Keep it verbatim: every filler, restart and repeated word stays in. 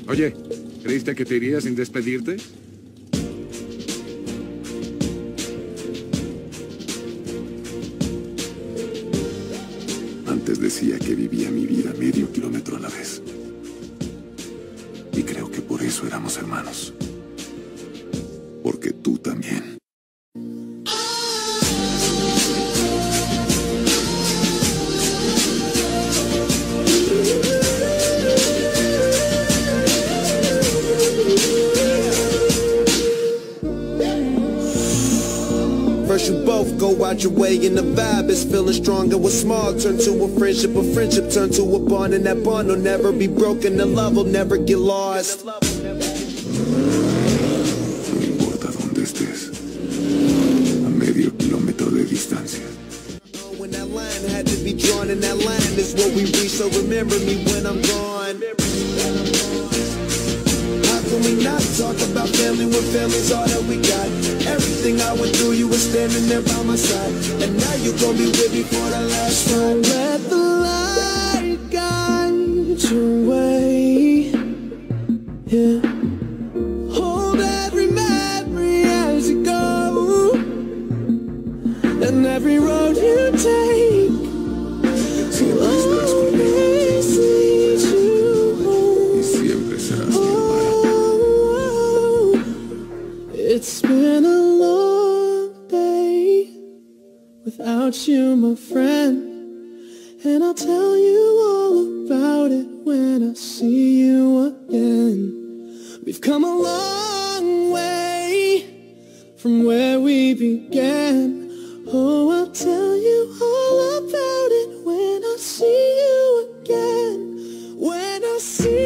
Oye, ¿creíste que te irías sin despedirte? Antes decía que vivía mi vida medio kilómetro a la vez. Y creo que por eso éramos hermanos. Porque tú también. First you both go out your way and the vibe is feeling stronger. What's small turn to a friendship, a friendship turn to a bond, and that bond will never be broken, the love will never get lost. No importa dónde estés, a medio kilómetro de distancia. When that line had to be drawn, and that line is what we reach, so remember me when I'm gone. How can we not talk about family when family's all that we got? Everything I went through, you were standing there by my side, and now you gon' be with me for the last ride. Let the light guide your way, yeah. Hold every memory as you go, and every road you take will always lead you home. Y siempre serás mi hermano. It's been a long day without you, my friend, and I'll tell you all about it when I see you again. We've come a long way from where we began. Oh, I'll tell you all about it when I see you again. When I see